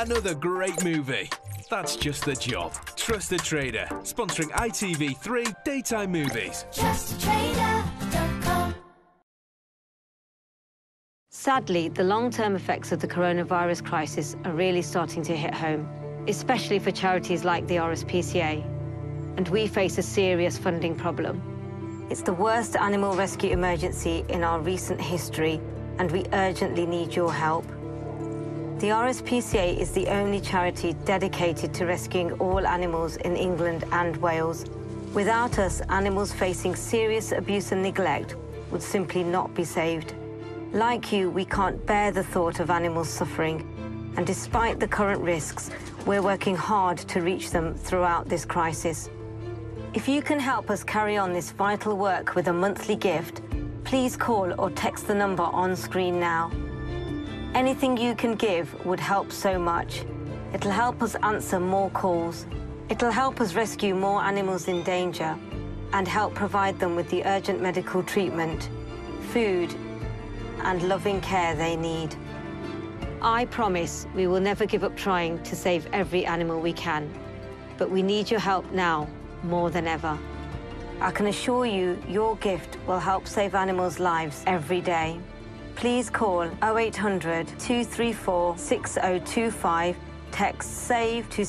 Another great movie. That's just the job. Trusted Trader, sponsoring ITV3 daytime movies. TrustedTrader.com. Sadly, the long-term effects of the coronavirus crisis are really starting to hit home, especially for charities like the RSPCA. And we face a serious funding problem. It's the worst animal rescue emergency in our recent history, and we urgently need your help. The RSPCA is the only charity dedicated to rescuing all animals in England and Wales. Without us, animals facing serious abuse and neglect would simply not be saved. Like you, we can't bear the thought of animals suffering, and despite the current risks, we're working hard to reach them throughout this crisis. If you can help us carry on this vital work with a monthly gift, please call or text the number on screen now. Anything you can give would help so much. It'll help us answer more calls. It'll help us rescue more animals in danger and help provide them with the urgent medical treatment, food, and loving care they need. I promise we will never give up trying to save every animal we can, but we need your help now more than ever. I can assure you your gift will help save animals' lives every day. Please call 0800 234 6025, text SAVE to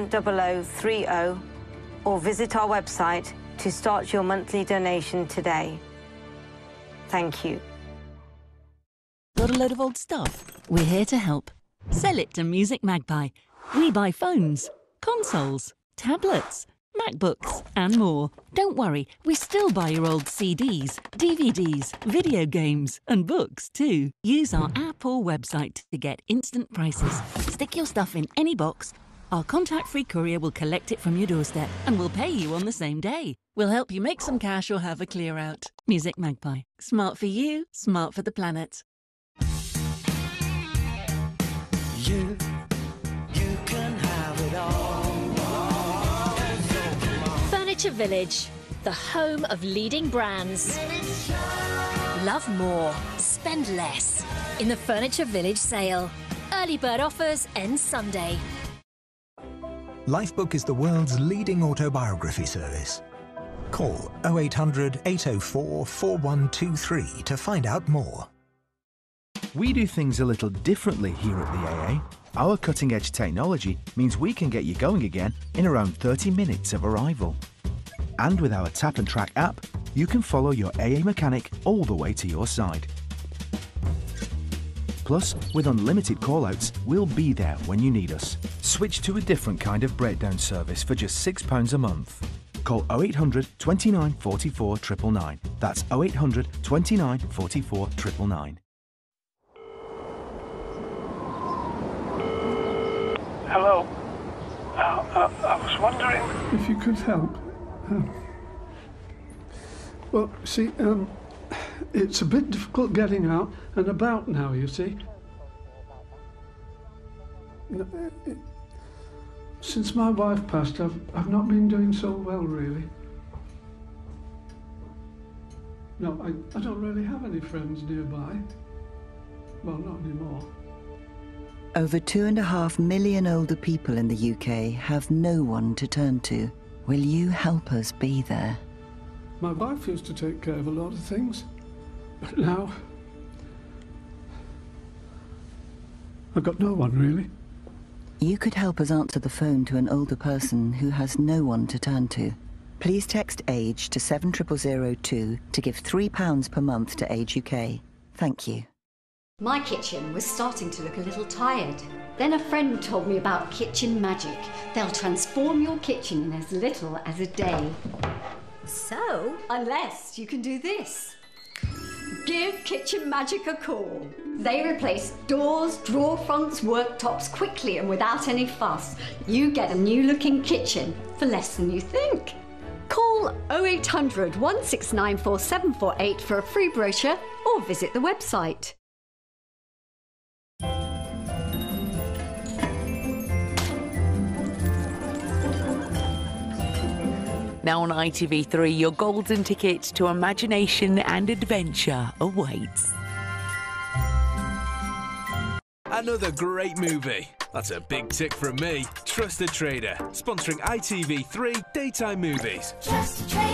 70030, or visit our website to start your monthly donation today. Thank you. Got a load of old stuff? We're here to help. Sell it to Music Magpie. We buy phones, consoles, tablets, MacBooks and more. Don't worry, we still buy your old CDs, DVDs, video games and books too. Use our app or website to get instant prices. Stick your stuff in any box. Our contact-free courier will collect it from your doorstep and will pay you on the same day. We'll help you make some cash or have a clear out. Music Magpie. Smart for you, smart for the planet. You can have it all. Furniture Village, the home of leading brands. Love more, spend less. In the Furniture Village sale. Early bird offers end Sunday. Lifebook is the world's leading autobiography service. Call 0800 804 4123 to find out more. We do things a little differently here at the AA. Our cutting-edge technology means we can get you going again in around 30 minutes of arrival. And with our Tap and Track app, you can follow your AA mechanic all the way to your side. Plus, with unlimited call-outs, we'll be there when you need us. Switch to a different kind of breakdown service for just £6 a month. Call 0800 29 44 999. That's 0800 29 44 999. Hello. I was wondering if you could help. Well, see, it's a bit difficult getting out and about now, you see. Since my wife passed, I've not been doing so well, really. No, I don't really have any friends nearby. Well, not anymore. Over 2.5 million older people in the UK have no one to turn to. Will you help us be there? My wife used to take care of a lot of things, but now I've got no one, really. You could help us answer the phone to an older person who has no one to turn to. Please text AGE to 70002 to give £3 per month to Age UK. Thank you. My kitchen was starting to look a little tired. Then a friend told me about Kitchen Magic. They'll transform your kitchen in as little as a day. So, unless you can do this. Give Kitchen Magic a call. They replace doors, drawer fronts, worktops quickly and without any fuss. You get a new looking kitchen for less than you think. Call 0800 169 4748 for a free brochure or visit the website. Now on ITV3, your golden ticket to imagination and adventure awaits. Another great movie. That's a big tick from me. Trusted Trader, sponsoring ITV3 daytime movies. Trusted Trader.